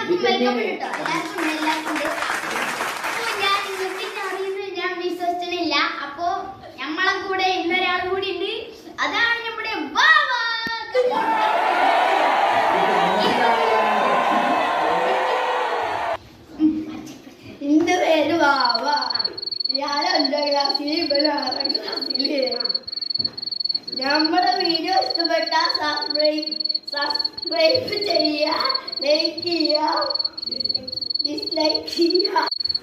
എല്ലാവർക്കും വെൽക്കം കേട്ടോ. എല്ലാവർക്കും ഞാൻ ഇന്നത്തെ അറിയുന്നത് ഞാൻ വിശ്വസിച്ചില്ല. അപ്പോ നമ്മളെ കൂടെ ഇന്നൊരാൾ കൂടി ഉണ്ട്. അതാണ് നമ്മുടെ ബാബ. എന്റെ പേര് ബാബ. ഞാൻ 5ാം ക്ലാസ്സിൽ, ഇവൻ 6ാം ക്ലാസ്സില്. നമ്മുടെ വീഡിയോ ഇഷ്ടപ്പെട്ട സബ്സ്ക്രൈബ് ചെയ്യുക, ലൈക്ക് ചെയ്യുക, ഡിസ്ലൈക്ക് ചെയ്യുക.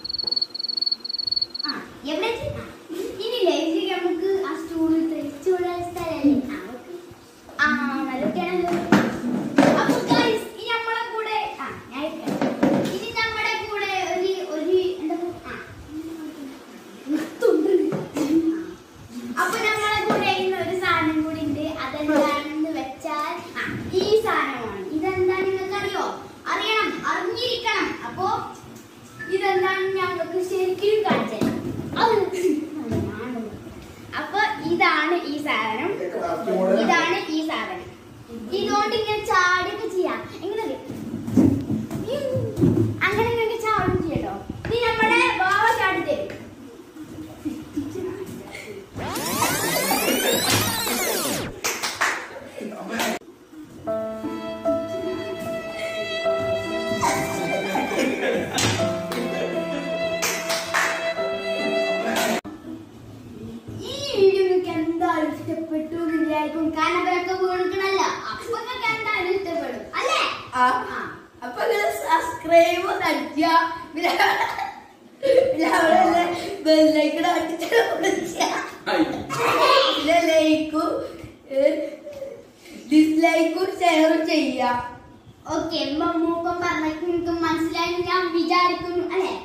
ഇനി ലൈക്ക് നമുക്ക് ആ സ്റ്റൂളിൽ തെളിച്ചുള്ള സ്ഥലമല്ലേ നല്ലൊക്കെയാണല്ലോ. അപ്പൊ ഗൈസ് ഇനി നമ്മളെ കൂടെ ഇനി നമ്മുടെ കൂടെ ഒരു എന്താ അപ്പൊ നമ്മളെ കൂടെ ഇന്ന് ഒരു സാധനം കൂടി ഉണ്ട്. അതെന്താണെന്ന് വെച്ചാൽ ഈ സാധനമാണ്. ഇതെന്താ നിങ്ങൾക്ക് അറിയണം, അറിഞ്ഞിരിക്കണം. അപ്പൊ ഇതെന്താണെന്ന് ഞങ്ങൾക്ക് ശരിക്കും കാണിച്ചു തരാം. അപ്പൊ ഇതാണ് ഈ സാധനം. ഇതുകൊണ്ട് ഇങ്ങനെ ചാടുകയൊക്കെ ചെയ്യാം. എങ്ങനെ അങ്ങനെ ഇങ്ങനെ ചാടും ചെയ്യട്ടോ. ഇത് നമ്മുടെ ബാബ ചാടി തരും. ഇഷ്ടപ്പെട്ടു വിചാരിക്കും. കനവരൊക്കെ വീണിക്കണല്ല. അപ്പൊ എന്തായാലും ഇഷ്ടപ്പെടും അല്ലേ? അപ്പൊ സബ്സ്ക്രൈബ് അടിക്കുക, ബെല്ലൈക്കൺ പിന്നെ ലൈക്കും ഡിസ്ലൈക്കും ഷെയറും ചെയ്യുക. ഓക്കെ, മൂപ്പം പറഞ്ഞ നിങ്ങൾക്ക് മനസ്സിലായി ഞാൻ വിചാരിക്കുന്നു അല്ലേ?